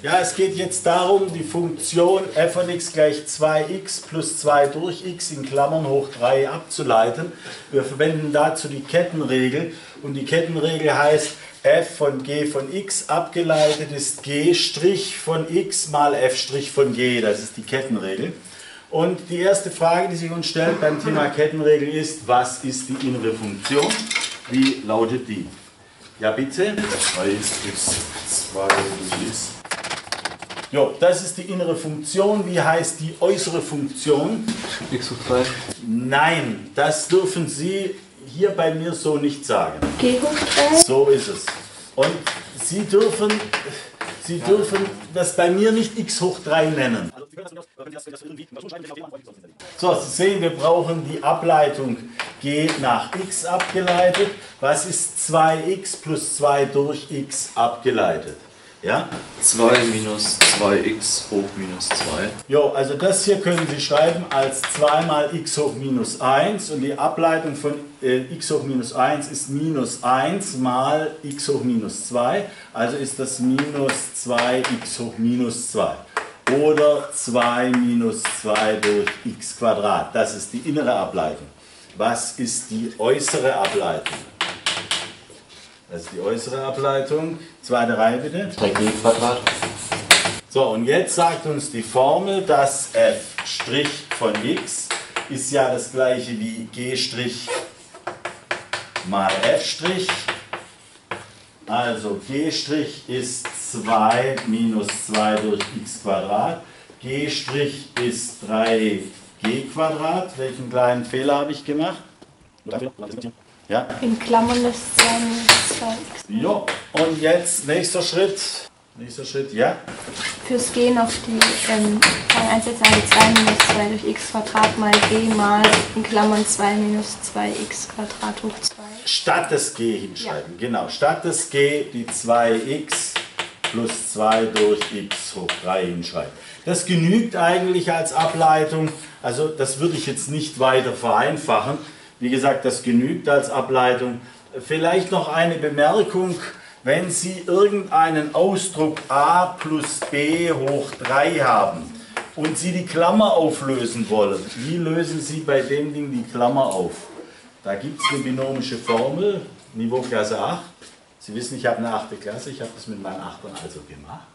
Ja, es geht jetzt darum, die Funktion f von x gleich 2x plus 2 durch x in Klammern hoch 3 abzuleiten. Wir verwenden dazu die Kettenregel und die Kettenregel heißt, f von g von x abgeleitet ist g' von x mal f' von g. Das ist die Kettenregel. Und die erste Frage, die sich uns stellt beim Thema Kettenregel ist, was ist die innere Funktion? Wie lautet die? Ja, bitte? 3x plus 2 durch x. Jo, das ist die innere Funktion. Wie heißt die äußere Funktion? X hoch 3. Nein, das dürfen Sie hier bei mir so nicht sagen. G hoch 3. So ist es. Und Sie dürfen das bei mir nicht x hoch 3 nennen. So, Sie sehen, wir brauchen die Ableitung g nach x abgeleitet. Was ist 2x plus 2 durch x abgeleitet? Ja? 2 minus 2x hoch minus 2. Jo, also das hier können Sie schreiben als 2 mal x hoch minus 1 und die Ableitung von x hoch minus 1 ist minus 1 mal x hoch minus 2, also ist das minus 2x hoch minus 2 oder 2 minus 2 durch x Quadrat. Das ist die innere Ableitung. Was ist die äußere Ableitung? Das ist die äußere Ableitung. Zweite Reihe bitte. 3g Quadrat. So, und jetzt sagt uns die Formel, dass f' von x ist ja das gleiche wie g' mal f'. Also g' ist 2 minus 2 durch x Quadrat. G' ist 3g Quadrat. Welchen kleinen Fehler habe ich gemacht? Ja. In Klammern ist 2 minus 2x. Jo, und jetzt nächster Schritt. Nächster Schritt, ja. Fürs G noch die einsetzen, also 2 minus 2 durch x Quadrat mal g mal in Klammern 2 minus 2x Quadrat hoch 2. Statt des g hinschreiben, ja. Genau. Statt des g die 2x plus 2 durch x hoch 3 hinschreiben. Das genügt eigentlich als Ableitung, also das würde ich jetzt nicht weiter vereinfachen. Wie gesagt, das genügt als Ableitung. Vielleicht noch eine Bemerkung, wenn Sie irgendeinen Ausdruck a plus b hoch 3 haben und Sie die Klammer auflösen wollen, wie lösen Sie bei dem Ding die Klammer auf? Da gibt es eine binomische Formel, Niveauklasse 8. Sie wissen, ich habe eine 8. Klasse, ich habe das mit meinen 8ern also gemacht.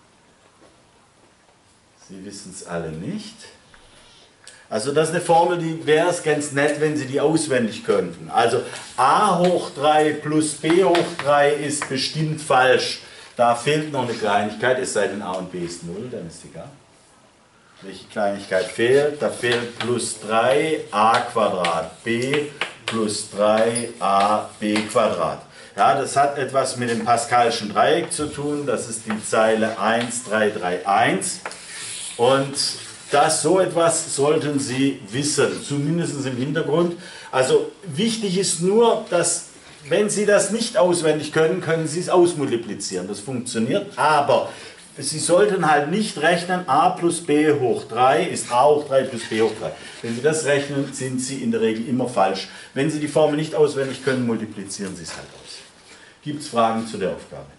Sie wissen es alle nicht. Also das ist eine Formel, die wäre es ganz nett, wenn Sie die auswendig könnten. Also a hoch 3 plus b hoch 3 ist bestimmt falsch. Da fehlt noch eine Kleinigkeit, es sei denn a und b ist 0, dann ist egal. Welche Kleinigkeit fehlt? Da fehlt plus 3 a Quadrat b plus 3 a b Quadrat. Ja, das hat etwas mit dem Pascalschen Dreieck zu tun. Das ist die Zeile 1331. Und so etwas sollten Sie wissen, zumindest im Hintergrund. Also wichtig ist nur, dass, wenn Sie das nicht auswendig können, können Sie es ausmultiplizieren. Das funktioniert, aber Sie sollten halt nicht rechnen, a plus b hoch 3 ist a hoch 3 plus b hoch 3. Wenn Sie das rechnen, sind Sie in der Regel immer falsch. Wenn Sie die Formel nicht auswendig können, multiplizieren Sie es halt aus. Gibt es Fragen zu der Aufgabe?